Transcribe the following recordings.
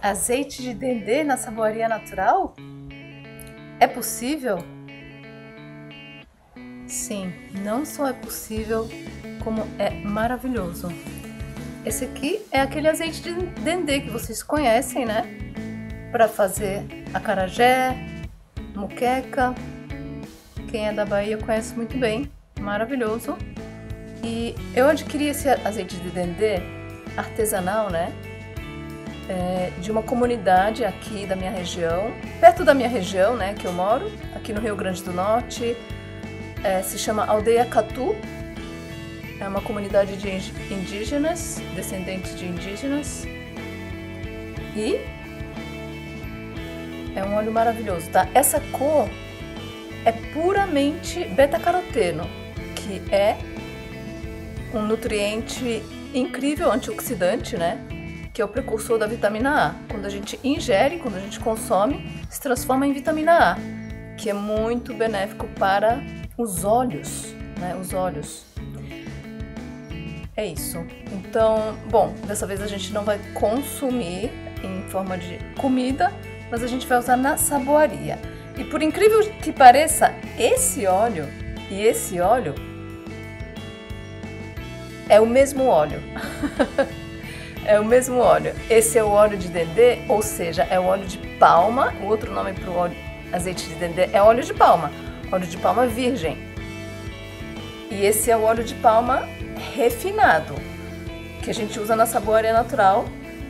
Azeite de dendê na saboaria natural? É possível? Sim, não só é possível, como é maravilhoso. Esse aqui é aquele azeite de dendê que vocês conhecem, né? Para fazer acarajé, moqueca. Quem é da Bahia conhece muito bem, maravilhoso. E eu adquiri esse azeite de dendê artesanal, né? De uma comunidade aqui da minha região, perto da minha região, né, que eu moro, aqui no Rio Grande do Norte. Se chama Aldeia Catu. É uma comunidade de indígenas, descendentes de indígenas. E é um óleo maravilhoso, tá? Essa cor é puramente beta-caroteno, que é um nutriente incrível, antioxidante, né? Que é o precursor da vitamina A. Quando a gente ingere, quando a gente consome, se transforma em vitamina A, que é muito benéfico para os olhos, né? Os olhos. É isso. Então, bom, dessa vez a gente não vai consumir em forma de comida, mas a gente vai usar na saboaria. E por incrível que pareça, esse óleo e esse óleo é o mesmo óleo. É o mesmo óleo. Esse é o óleo de dendê, ou seja, é o óleo de palma. O outro nome para o óleo azeite de dendê é óleo de palma virgem. E esse é o óleo de palma refinado, que a gente usa na saboaria natural.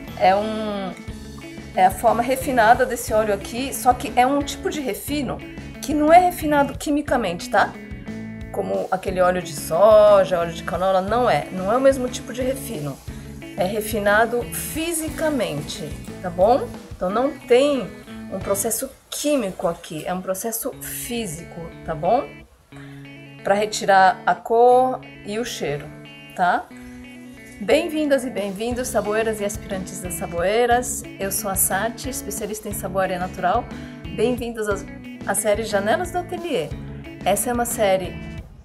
É a forma refinada desse óleo aqui, só que é um tipo de refino que não é refinado quimicamente, tá? Como aquele óleo de soja, óleo de canola, não é o mesmo tipo de refino. É refinado fisicamente, tá bom? Então não tem um processo químico aqui, é um processo físico, tá bom? Para retirar a cor e o cheiro, tá? Bem-vindas e bem-vindos, saboeiras e aspirantes das saboeiras. Eu sou a Sati, especialista em saboaria natural. Bem-vindos à série Janelas do Ateliê. Essa é uma série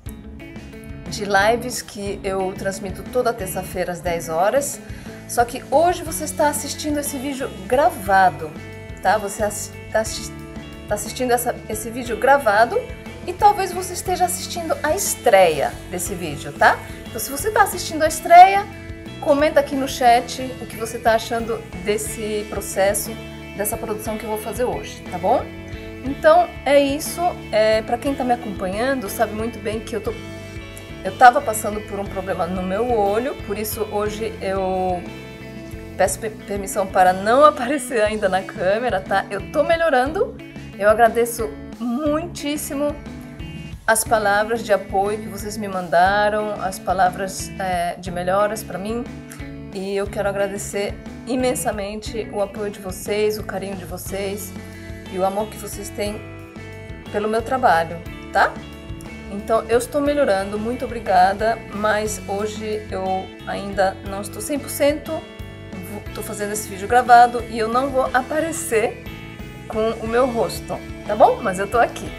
de lives que eu transmito toda terça-feira às 10 horas. Só que hoje você está assistindo esse vídeo gravado, tá? Você está assistindo esse vídeo gravado e talvez você esteja assistindo a estreia desse vídeo, tá? Então, se você está assistindo a estreia, comenta aqui no chat o que você está achando desse processo, dessa produção que eu vou fazer hoje, tá bom? Então, é isso. Para quem está me acompanhando, sabe muito bem que eu estava passando por um problema no meu olho, por isso hoje eu peço permissão para não aparecer ainda na câmera, tá? Eu tô melhorando, eu agradeço muitíssimo as palavras de apoio que vocês me mandaram, as palavras de melhoras para mim, e eu quero agradecer imensamente o apoio de vocês, o carinho de vocês e o amor que vocês têm pelo meu trabalho, tá? Então, eu estou melhorando, muito obrigada, mas hoje eu ainda não estou 100%, estou fazendo esse vídeo gravado e eu não vou aparecer com o meu rosto, tá bom? Mas eu estou aqui.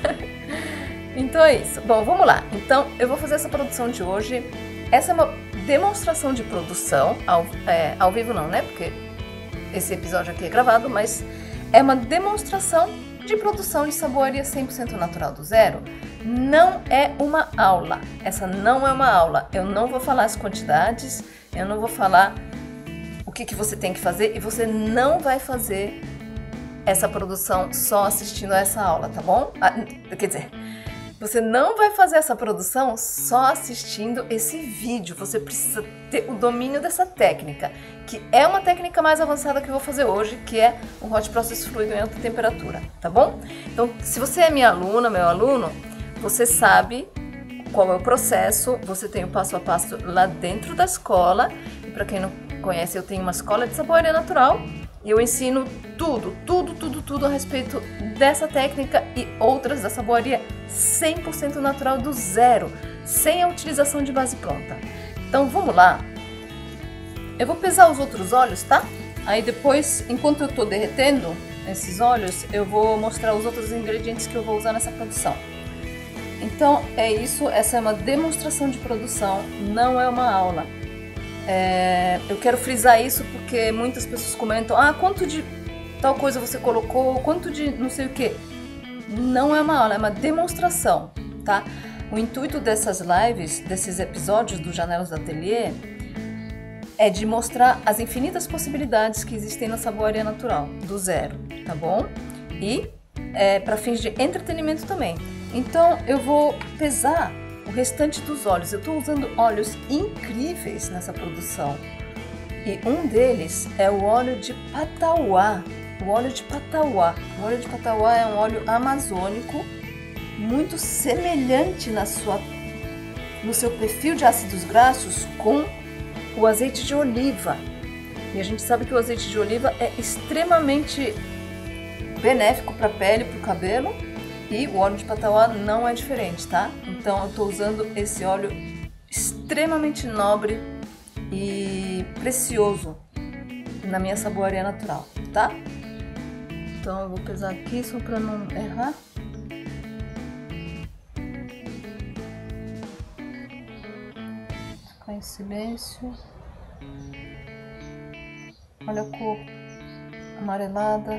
Então é isso. Bom, vamos lá. Então, eu vou fazer essa produção de hoje. Essa é uma demonstração de produção, ao vivo não, né? Porque esse episódio aqui é gravado, mas é uma demonstração de produção de saboaria 100% natural do zero. Não é uma aula, essa não é uma aula. Eu não vou falar as quantidades, eu não vou falar o que você tem que fazer e você não vai fazer essa produção só assistindo a essa aula, tá bom? Quer dizer, você não vai fazer essa produção só assistindo esse vídeo, você precisa ter o domínio dessa técnica, que é uma técnica mais avançada que eu vou fazer hoje, que é o Hot Process Fluido em alta temperatura, tá bom? Então, se você é minha aluna, meu aluno, você sabe qual é o processo, você tem o passo a passo lá dentro da escola. E para quem não conhece, eu tenho uma escola de saboaria natural e eu ensino tudo a respeito dessa técnica e outras da saboaria 100% natural do zero, sem a utilização de base pronta. Então vamos lá. Eu vou pesar os outros óleos, tá? Aí depois, enquanto eu tô derretendo esses óleos, eu vou mostrar os outros ingredientes que eu vou usar nessa produção. Então é isso, essa é uma demonstração de produção, não é uma aula. Eu quero frisar isso porque muitas pessoas comentam: ah, quanto de tal coisa você colocou, quanto de não sei o que. Não é uma aula, é uma demonstração, tá? O intuito dessas lives, desses episódios do Janelas do Ateliê, é de mostrar as infinitas possibilidades que existem na saboaria natural, do zero, tá bom? E para fins de entretenimento também. Então eu vou pesar o restante dos óleos. Eu estou usando óleos incríveis nessa produção. E um deles é o óleo de Patauá. O óleo de Patauá. O óleo de Patauá é um óleo amazônico, muito semelhante no seu perfil de ácidos graxos com o azeite de oliva. E a gente sabe que o azeite de oliva é extremamente benéfico para a pele, para o cabelo, e o óleo de Patauá não é diferente, tá? Então eu estou usando esse óleo extremamente nobre e precioso na minha saboaria natural, tá? Então eu vou pesar aqui só para não errar. Ficar em silêncio. Olha a cor amarelada.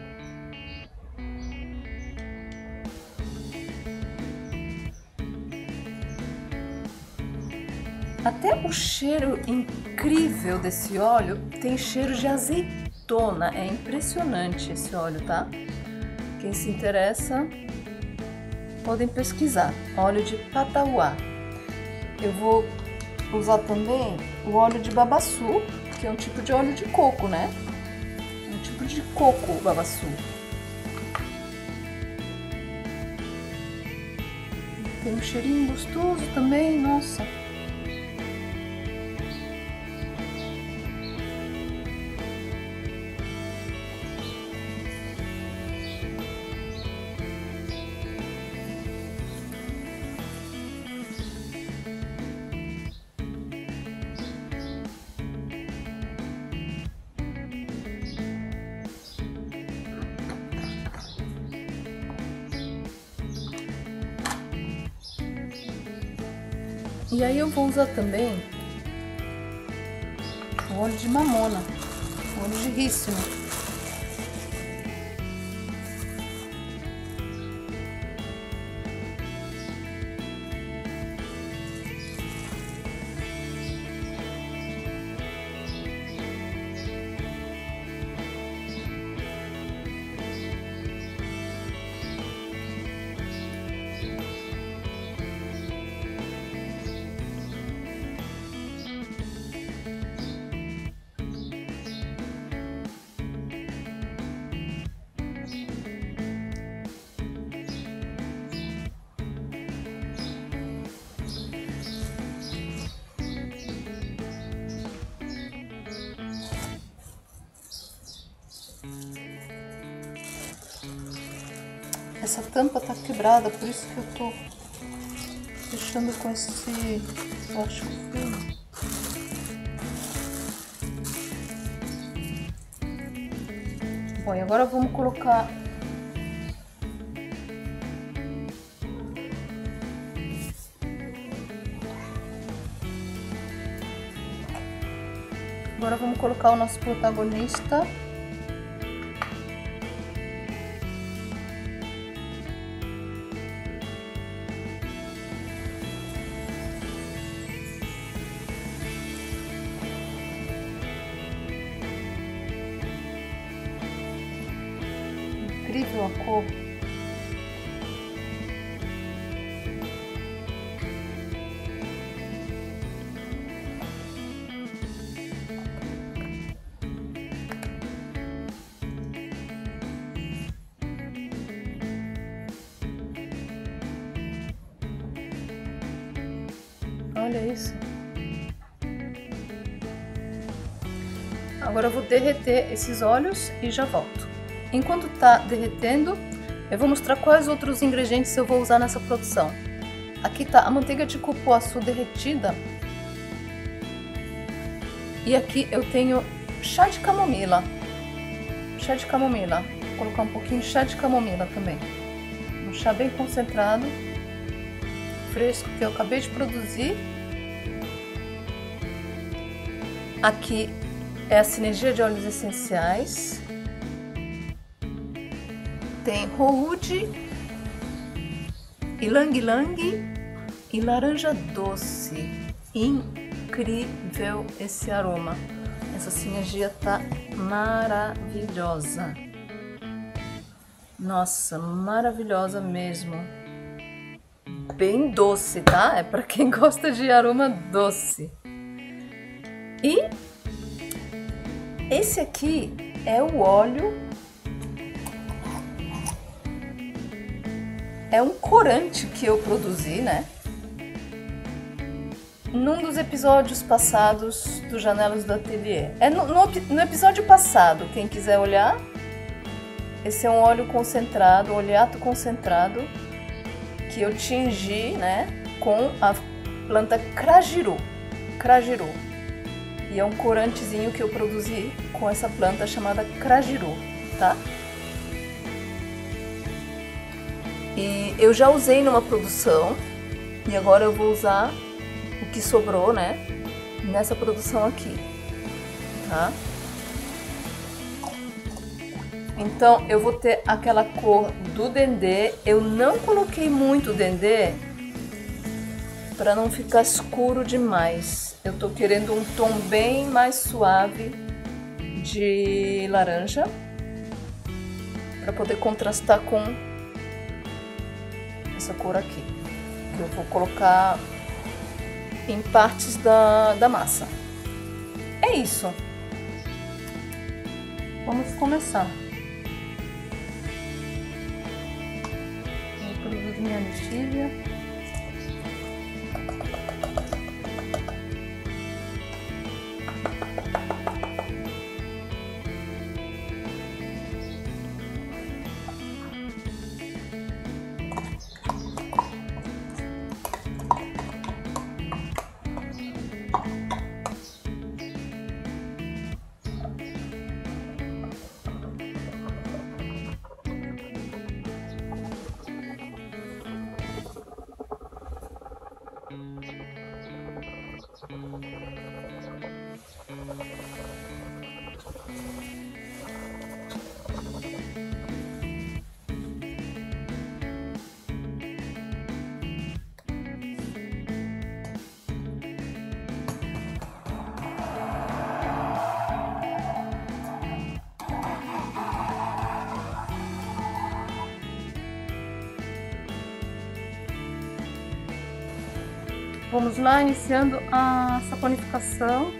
Até o cheiro incrível desse óleo tem cheiro de azeitona. É impressionante esse óleo, tá? Quem se interessa, podem pesquisar. Óleo de Patauá. Eu vou usar também o óleo de babaçu, que é um tipo de óleo de coco, né? Um tipo de coco, babaçu. Tem um cheirinho gostoso também, nossa. E aí eu vou usar também o óleo de mamona, o óleo de rícino. Essa tampa tá quebrada, por isso que eu tô fechando com esse plástico fino. Bom, e agora vamos colocar o nosso protagonista. Incrível a cor. Olha isso. Agora eu vou derreter esses óleos e já volto. Enquanto tá derretendo, eu vou mostrar quais outros ingredientes eu vou usar nessa produção. Aqui tá a manteiga de cupuaçu derretida. E aqui eu tenho chá de camomila. Chá de camomila. Vou colocar um pouquinho de chá de camomila também. Um chá bem concentrado, fresco, que eu acabei de produzir. Aqui é a sinergia de óleos essenciais. Tem Roúde, Ylang Ylang e laranja doce. Incrível esse aroma. Essa sinergia tá maravilhosa. Nossa, maravilhosa mesmo. Bem doce, tá? É para quem gosta de aroma doce. E esse aqui é o óleo. É um corante que eu produzi, né? Num dos episódios passados do Janelas do Ateliê. No episódio passado, quem quiser olhar, esse é um óleo concentrado, oleato concentrado, que eu tingi, né, com a planta Crajiru. E é um corantezinho que eu produzi com essa planta chamada Crajiru, tá? E eu já usei numa produção e agora eu vou usar o que sobrou, né, nessa produção aqui, tá? Então eu vou ter aquela cor do dendê. Eu não coloquei muito dendê para não ficar escuro demais. Eu tô querendo um tom bem mais suave de laranja para poder contrastar com essa cor aqui, que eu vou colocar em partes da massa. É isso. Vamos começar. Vou produzir minha lexívia. Vamos lá, iniciando a saponificação.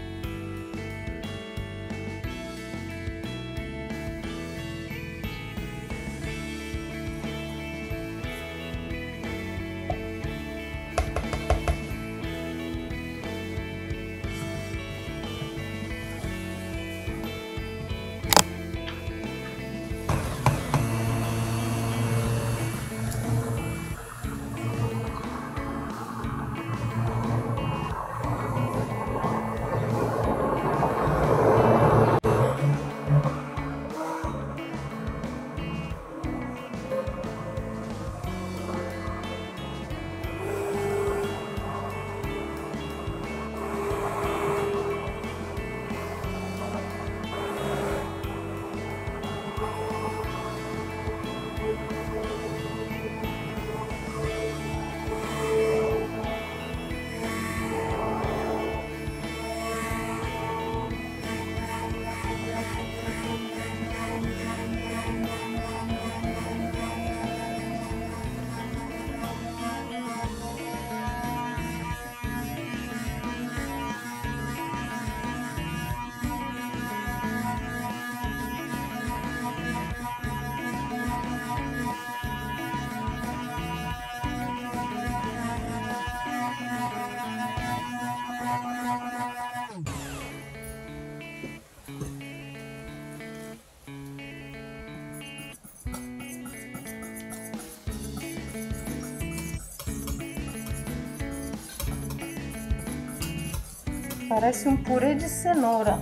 Parece um purê de cenoura.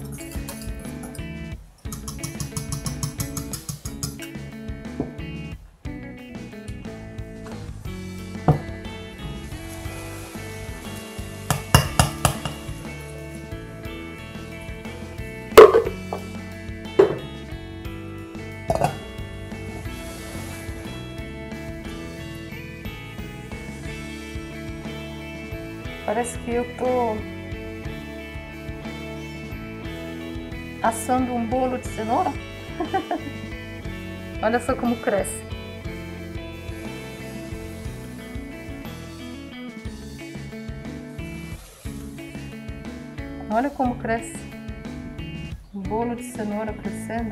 Parece que eu tô assando um bolo de cenoura. Olha só como cresce. Olha como cresce. Um bolo de cenoura crescendo.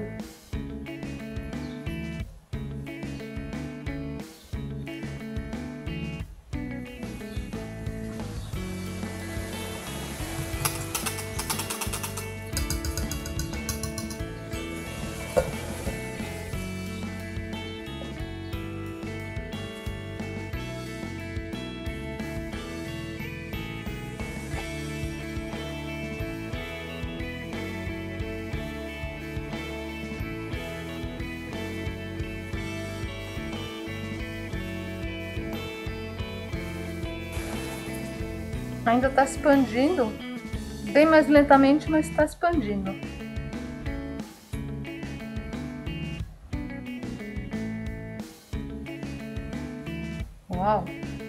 Ainda está expandindo, bem mais lentamente, mas está expandindo. Uau!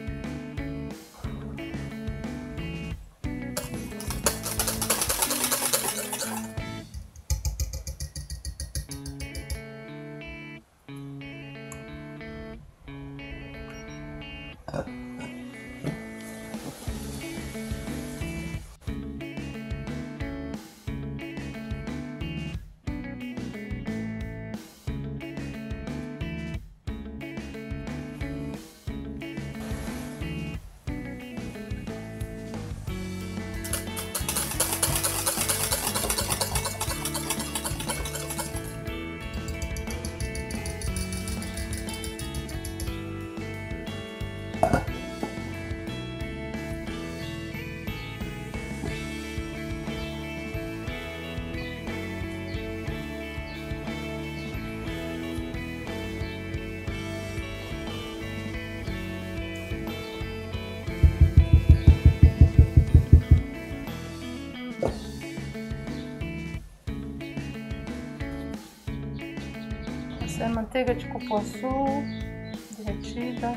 Essa é manteiga de cupuaçu derretida.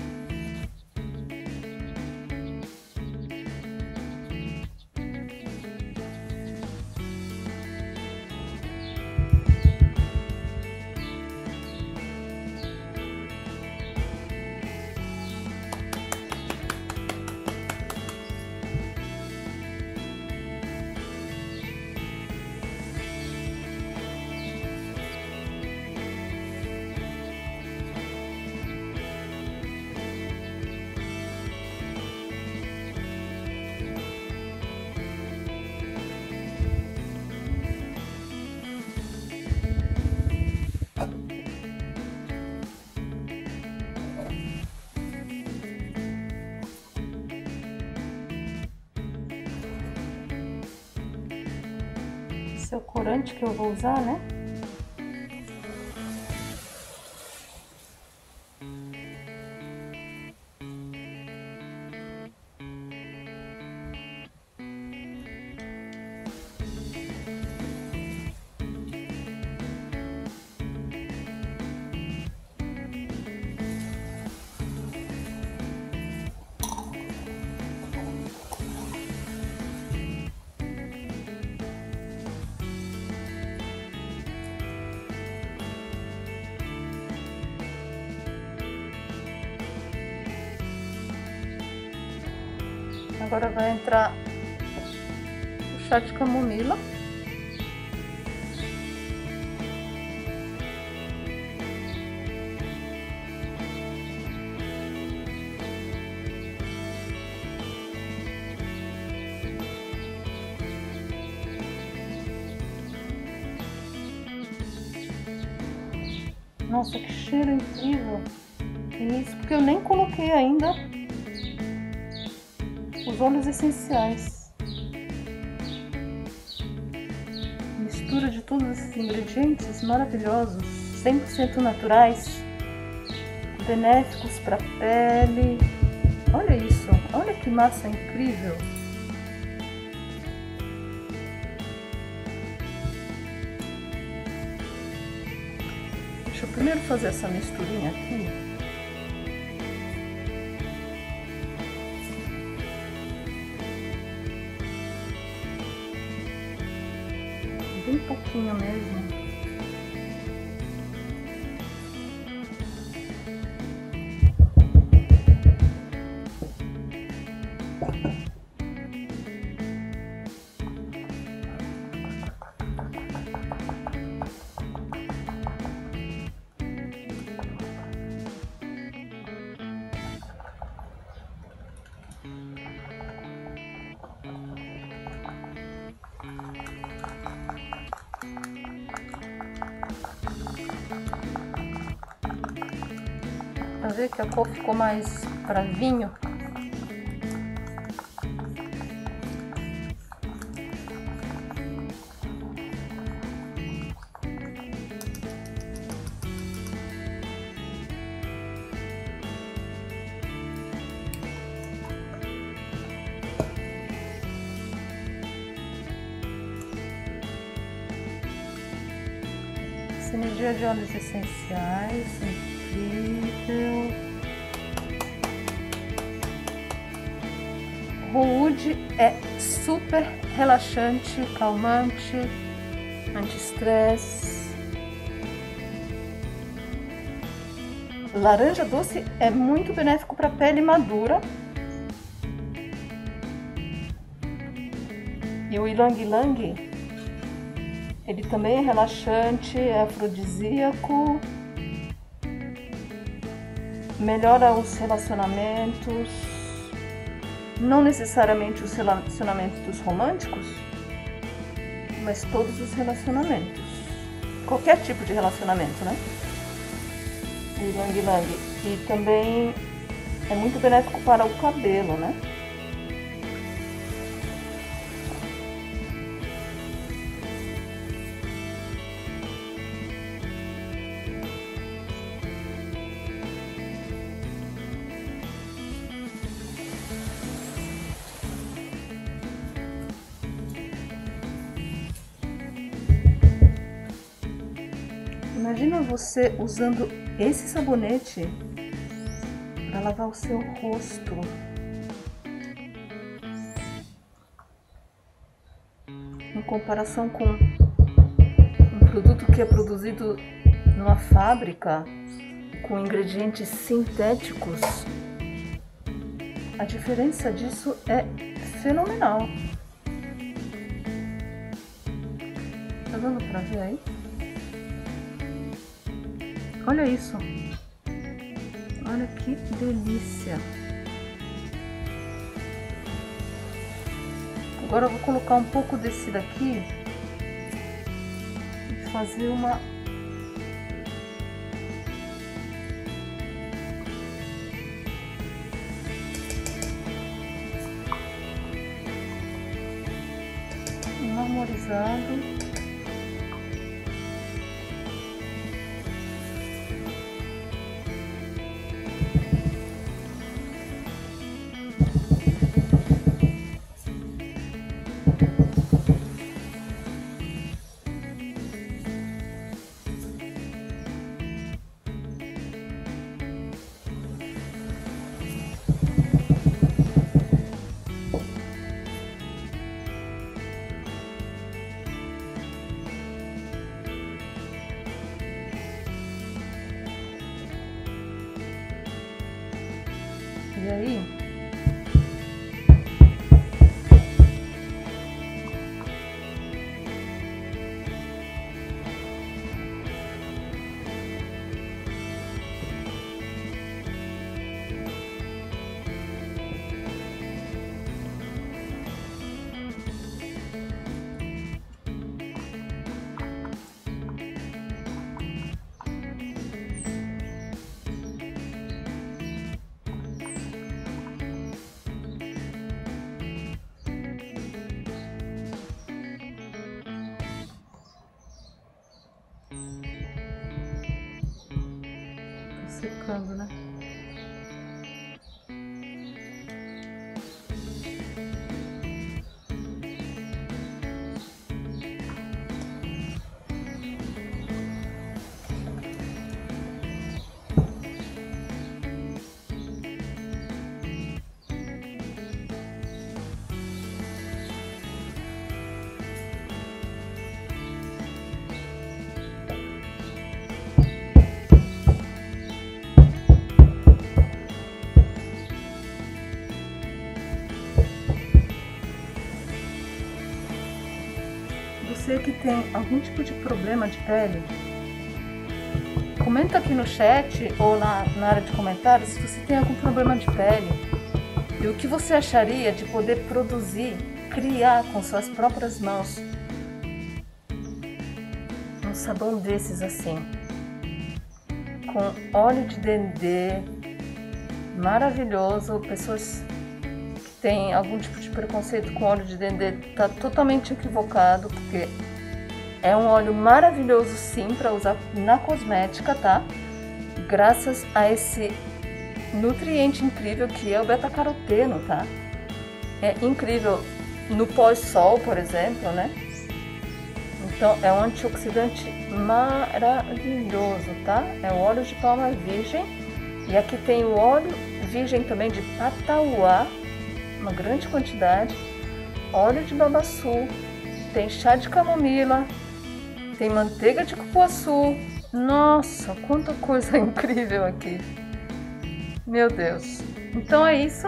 Esse é o corante que eu vou usar, né? Agora vai entrar o chá de camomila. Nossa, que cheiro incrível! E isso porque eu nem coloquei ainda os óleos essenciais. Mistura de todos esses ingredientes maravilhosos, 100% naturais, benéficos para a pele. Olha isso, olha que massa incrível! Deixa eu primeiro fazer essa misturinha aqui. pouquinho mesmo. Pra ver que a cor ficou mais para vinho. Sinergia de óleos essenciais, incrível. O wood é super relaxante, calmante, anti-estresse. Laranja doce é muito benéfico para pele madura. E o Ylang Ylang, ele também é relaxante, é afrodisíaco, melhora os relacionamentos, não necessariamente os relacionamentos românticos, mas todos os relacionamentos, qualquer tipo de relacionamento, né? O Ylang Ylang. E também é muito benéfico para o cabelo, né? Imagina você usando esse sabonete para lavar o seu rosto. Em comparação com um produto que é produzido numa fábrica com ingredientes sintéticos, a diferença disso é fenomenal. Tá dando para ver aí? Olha isso, olha que delícia. Agora eu vou colocar um pouco desse daqui e fazer uma marmorizado. E aí, secando, né? você que tem algum tipo de problema de pele, comenta aqui no chat ou na área de comentários se você tem algum problema de pele e o que você acharia de poder produzir, criar com suas próprias mãos um sabão desses assim, com óleo de dendê, maravilhoso. Pessoas que têm algum tipo de preconceito com óleo de dendê tá totalmente equivocado, porque é um óleo maravilhoso sim para usar na cosmética, tá? Graças a esse nutriente incrível que é o beta-caroteno, tá? É incrível no pós-sol, por exemplo, né? Então é um antioxidante maravilhoso, tá? É o óleo de palma virgem. E aqui tem o óleo virgem também de patauá, uma grande quantidade. Óleo de babaçu, tem chá de camomila, tem manteiga de cupuaçu. Nossa, quanta coisa incrível aqui. Meu Deus. Então é isso.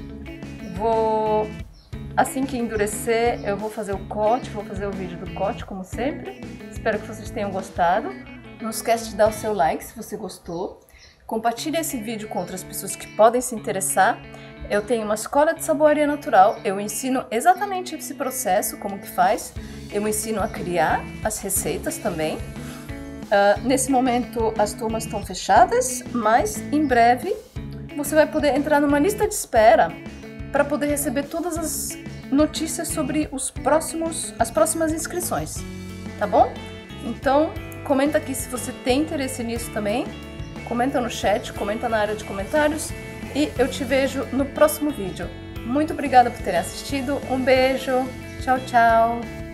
Assim que endurecer, eu vou fazer o corte, vou fazer o vídeo do corte, como sempre. Espero que vocês tenham gostado. Não esquece de dar o seu like se você gostou. Compartilhe esse vídeo com outras pessoas que podem se interessar. Eu tenho uma escola de saboaria natural. Eu ensino exatamente esse processo, como que faz. Eu ensino a criar as receitas também. Nesse momento as turmas estão fechadas, mas em breve você vai poder entrar numa lista de espera para poder receber todas as notícias sobre as próximas inscrições, tá bom? Então, comenta aqui se você tem interesse nisso também, comenta no chat, comenta na área de comentários e eu te vejo no próximo vídeo. Muito obrigada por terem assistido, um beijo, tchau, tchau!